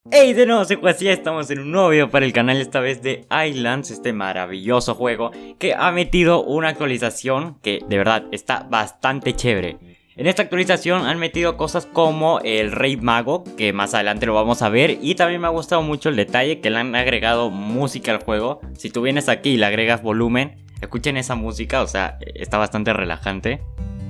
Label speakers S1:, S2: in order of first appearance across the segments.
S1: Hey, de nuevo soy Juasia, estamos en un nuevo video para el canal, esta vez de Islands, este maravilloso juego que ha metido una actualización que de verdad está bastante chévere. En esta actualización han metido cosas como el Rey Mago, que más adelante lo vamos a ver, y también me ha gustado mucho el detalle que le han agregado música al juego. Si tú vienes aquí y le agregas volumen, escuchen esa música, o sea, está bastante relajante.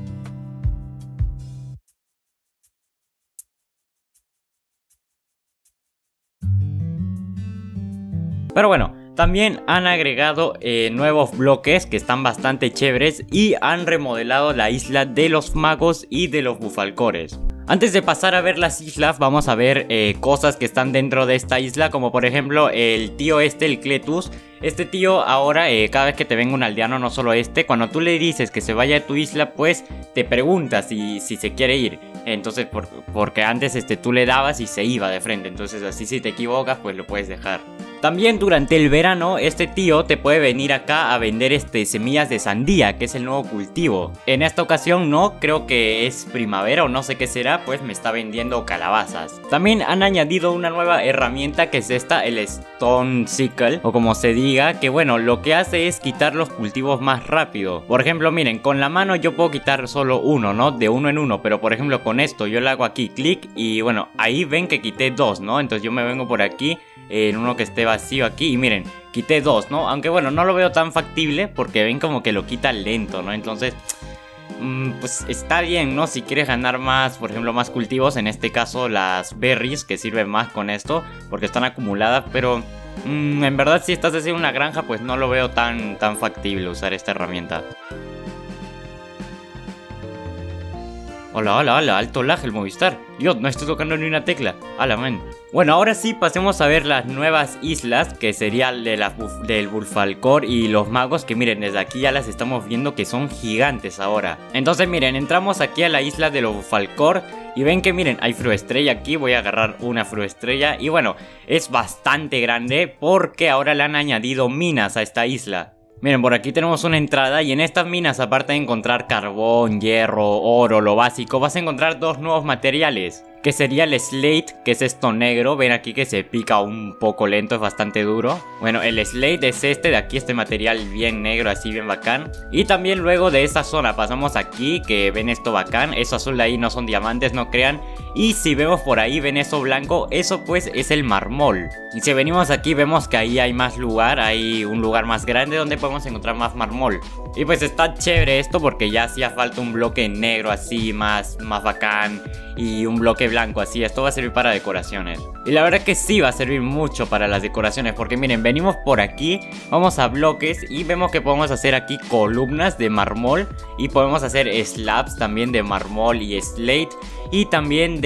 S1: Pero bueno, también han agregado nuevos bloques que están bastante chéveres y han remodelado la isla de los magos y de los bufalcores. Antes de pasar a ver las islas, vamos a ver cosas que están dentro de esta isla, como por ejemplo el tío el Cletus. Este tío ahora, cada vez que te venga un aldeano, no solo cuando tú le dices que se vaya a tu isla, pues te pregunta si se quiere ir. Entonces, porque antes tú le dabas y se iba de frente, entonces así si te equivocas, pues lo puedes dejar. También durante el verano, este tío te puede venir acá a vender semillas de sandía, que es el nuevo cultivo. En esta ocasión no, creo que es primavera o no sé qué será, pues me está vendiendo calabazas. También han añadido una nueva herramienta que es el Stone Sickle, o como se diga, que bueno, lo que hace es quitar los cultivos más rápido. Por ejemplo, miren, con la mano yo puedo quitar solo uno, ¿no? De uno en uno, pero por ejemplo con esto yo le hago aquí clic y bueno, ahí ven que quité dos, ¿no? Entonces yo me vengo por aquí, en uno que esté vacío aquí y miren, quité dos, ¿no? Aunque bueno, no lo veo tan factible porque ven como que lo quita lento, ¿no? Entonces, pues está bien, ¿no? Si quieres ganar más, por ejemplo, más cultivos, en este caso las berries, que sirven más con esto porque están acumuladas, pero en verdad si estás haciendo una granja, pues no lo veo tan factible usar esta herramienta. Hola, alto lag el Movistar. Yo no estoy tocando ni una tecla. Ala, man. Bueno, ahora sí pasemos a ver las nuevas islas, que sería del Bufalcor y los magos, que miren, desde aquí ya las estamos viendo que son gigantes ahora. Entonces miren, entramos aquí a la isla de los Bufalcor y ven que miren, hay fruestrella aquí, voy a agarrar una fruestrella y bueno, es bastante grande porque ahora le han añadido minas a esta isla. Miren, por aquí tenemos una entrada y en estas minas, aparte de encontrar carbón, hierro, oro, lo básico, vas a encontrar dos nuevos materiales, que sería el slate, que es esto negro. Ven aquí que se pica un poco lento, es bastante duro. Bueno, el slate es de aquí, este material bien negro, así bien bacán. Y también luego de esa zona pasamos aquí, que ven esto bacán. Eso azul de ahí no son diamantes, no crean. Y si vemos por ahí, ven eso blanco, eso pues es el marmol. Y si venimos aquí vemos que ahí hay más lugar, hay un lugar más grande donde podemos encontrar más marmol. Y pues está chévere esto porque ya hacía falta un bloque negro así, más bacán. Y un bloque blanco así, esto va a servir para decoraciones. Y la verdad que sí va a servir mucho para las decoraciones, porque miren, venimos por aquí, vamos a bloques y vemos que podemos hacer aquí columnas de marmol. Y podemos hacer slabs también de marmol y slate. Y también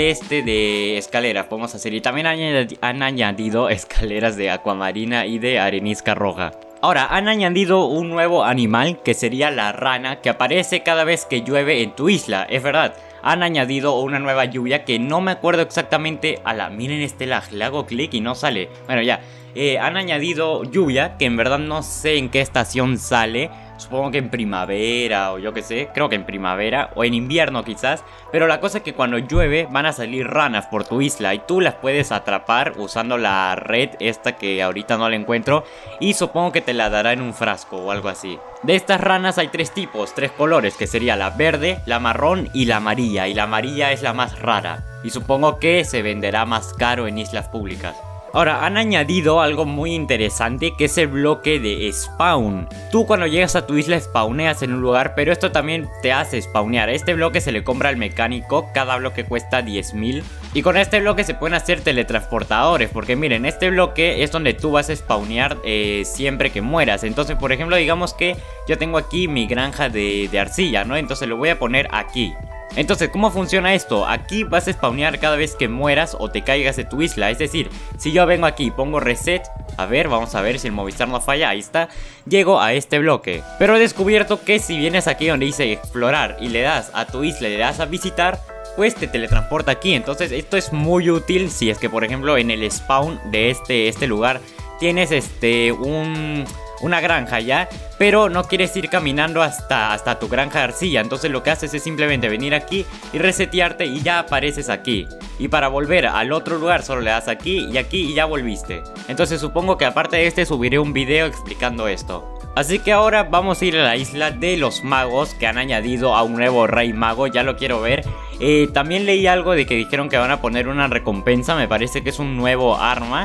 S1: de escaleras podemos hacer. Y también han añadido escaleras de acuamarina y de arenisca roja. Ahora, han añadido un nuevo animal que sería la rana, que aparece cada vez que llueve en tu isla, es verdad. Han añadido una nueva lluvia que no me acuerdo exactamente. Miren este lag, le hago clic y no sale. Bueno, ya, han añadido lluvia que en verdad no sé en qué estación sale. Supongo que en primavera o yo qué sé, creo que en primavera o en invierno quizás. Pero la cosa es que cuando llueve van a salir ranas por tu isla y tú las puedes atrapar usando la red esta que ahorita no la encuentro. Y supongo que te la dará en un frasco o algo así. De estas ranas hay tres tipos, tres colores, que sería la verde, la marrón y la amarilla. Y la amarilla es la más rara y supongo que se venderá más caro en islas públicas. Ahora, han añadido algo muy interesante, que es el bloque de spawn. Tú cuando llegas a tu isla spawneas en un lugar, pero esto también te hace spawnear. Este bloque se le compra al mecánico, cada bloque cuesta 10.000. Y con este bloque se pueden hacer teletransportadores, porque miren, este bloque es donde tú vas a spawnear siempre que mueras. Entonces, por ejemplo, digamos que yo tengo aquí mi granja de arcilla, ¿no? Entonces lo voy a poner aquí. Entonces, ¿cómo funciona esto? Aquí vas a spawnear cada vez que mueras o te caigas de tu isla. Es decir, si yo vengo aquí y pongo reset, a ver, vamos a ver si el Movistar no falla, ahí está, llego a este bloque. Pero he descubierto que si vienes aquí donde dice explorar y le das a tu isla y le das a visitar, pues te teletransporta aquí. Entonces esto es muy útil si es que por ejemplo en el spawn de este lugar tienes una granja ya, pero no quieres ir caminando hasta tu granja de arcilla. Entonces lo que haces es simplemente venir aquí y resetearte y ya apareces aquí. Y para volver al otro lugar solo le das aquí y ya volviste. Entonces supongo que aparte de este subiré un video explicando esto. Así que ahora vamos a ir a la isla de los magos, que han añadido a un nuevo rey mago, ya lo quiero ver. También leí algo de que dijeron que van a poner una recompensa, me parece que es un nuevo arma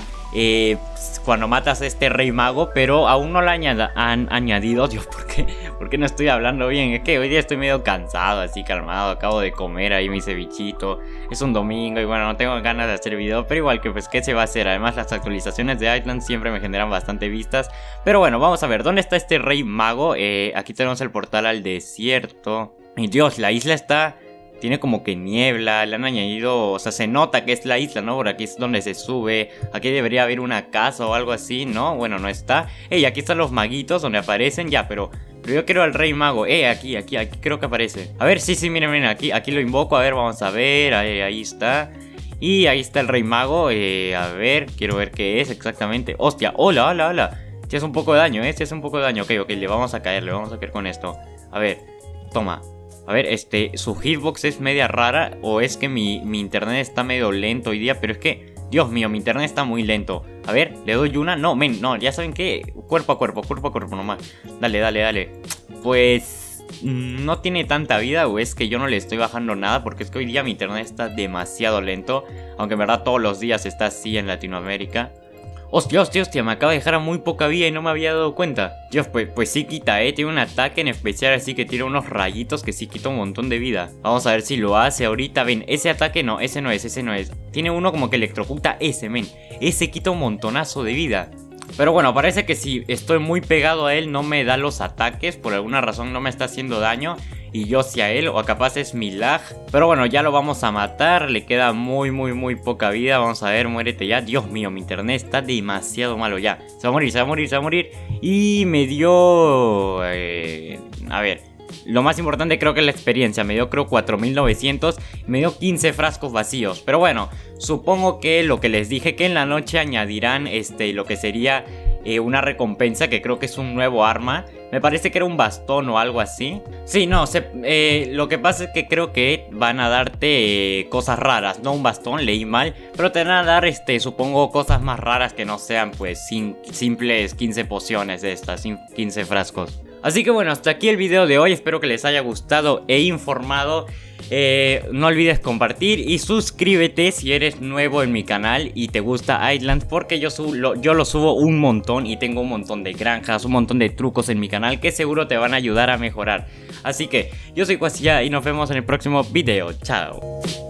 S1: cuando matas a este rey mago, pero aún no la han añadido. Dios, ¿por qué no estoy hablando bien? Es que hoy día estoy medio cansado, así calmado, acabo de comer ahí mi cevichito, es un domingo y bueno, no tengo ganas de hacer video, pero igual que pues qué se va a hacer. Además las actualizaciones de Island siempre me generan bastante vistas, pero bueno, vamos a ver, ¿dónde está este rey mago? Aquí tenemos el portal al desierto, y Dios, la isla tiene como que niebla, le han añadido, o sea, se nota que es la isla, ¿no? Por aquí es donde se sube, aquí debería haber una casa o algo así, ¿no? Bueno, no está. Aquí están los maguitos donde aparecen, ya, pero yo quiero al rey mago, aquí creo que aparece. A ver, sí, miren, aquí lo invoco, a ver, vamos a ver, ahí está. Y ahí está el rey mago, a ver, quiero ver qué es exactamente. Hostia, hola. Si hace un poco de daño, si hace un poco de daño, ok, le vamos a caer con esto. A ver, toma. A ver, su hitbox es media rara, o es que mi internet está medio lento hoy día, pero es que, Dios mío, mi internet está muy lento. A ver, le doy una, no, ya saben qué, cuerpo a cuerpo nomás. Dale. Pues no tiene tanta vida, o es que yo no le estoy bajando nada, porque es que hoy día mi internet está demasiado lento, aunque en verdad todos los días está así en Latinoamérica. Hostia, me acaba de dejar a muy poca vida y no me había dado cuenta. Dios, pues sí quita, tiene un ataque en especial así que tira unos rayitos que sí quita un montón de vida. Vamos a ver si lo hace ahorita, ven, ese ataque no, ese no es. Tiene uno como que electrocuta ese quita un montonazo de vida. Pero bueno, parece que si estoy muy pegado a él no me da los ataques, por alguna razón no me está haciendo daño. Y yo sí a él, o capaz es mi lag. Pero bueno, ya lo vamos a matar, le queda muy poca vida. Vamos a ver, muérete ya. Dios mío, mi internet está demasiado malo ya. Se va a morir. Y me dio... a ver, lo más importante creo que es la experiencia. Me dio creo 4900, me dio 15 frascos vacíos. Pero bueno, supongo que lo que les dije, que en la noche añadirán lo que sería una recompensa, que creo que es un nuevo arma. Me parece que era un bastón o algo así. Sí, no, lo que pasa es que creo que van a darte cosas raras. No un bastón, leí mal. Pero te van a dar, supongo, cosas más raras que no sean, pues, simples 15 pociones de estas, 15 frascos. Así que bueno, hasta aquí el video de hoy. Espero que les haya gustado e informado. No olvides compartir y suscríbete si eres nuevo en mi canal y te gusta Island, porque yo lo subo un montón y tengo un montón de granjas, un montón de trucos en mi canal que seguro te van a ayudar a mejorar. Así que yo soy Kwasiya y nos vemos en el próximo video. Chao.